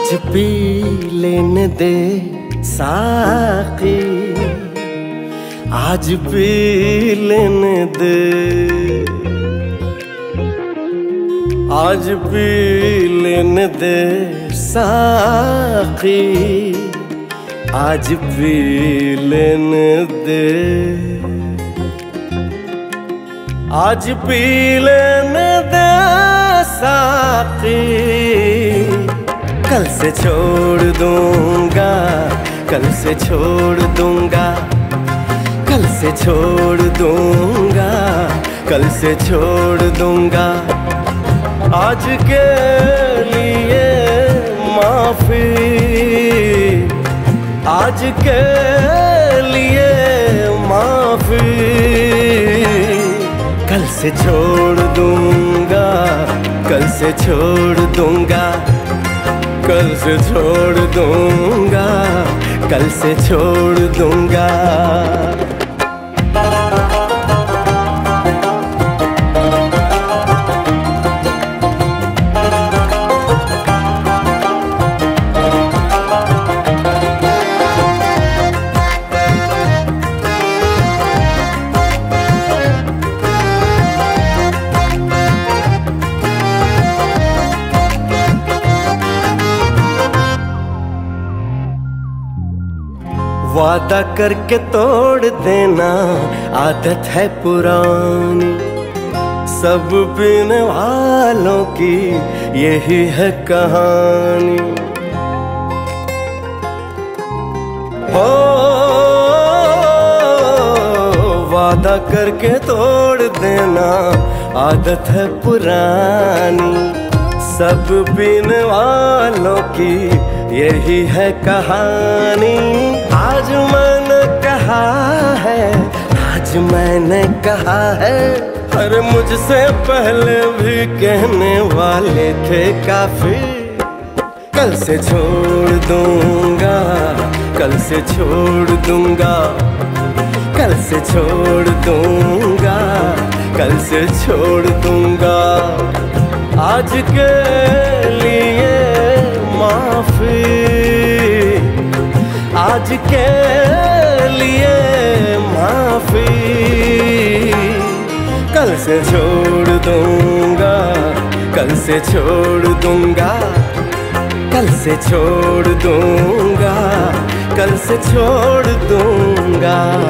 आज पी लेने दे साकी, आज पी लेने दे, आज पी लेने दे साकी, आज पी लेने दे, आज पी लेने दे साकी। कल से छोड़ दूंगा, कल से छोड़ दूंगा, कल से छोड़ दूंगा, कल से छोड़ दूंगा। आज के लिए माफी, आज के लिए माफी। कल से छोड़ दूंगा, कल से छोड़ दूंगा, कल से छोड़ दूंगा, कल से छोड़ दूंगा। वादा करके तोड़ देना आदत है पुरानी, सब पीने वालों की यही है कहानी। हो वादा करके तोड़ देना आदत है पुरानी, सब पीने वालों की यही है कहानी। आज मैंने कहा है, आज मैंने कहा है, अरे मुझसे पहले भी कहने वाले थे काफी। कल से छोड़ दूंगा, कल से छोड़ दूंगा, कल से छोड़ दूंगा, कल से छोड़ दूंगा। आज के लिए माफी, आज के लिए माफी। कल से छोड़ दूंगा, कल से छोड़ दूंगा, कल से छोड़ दूंगा, कल से छोड़ दूंगा।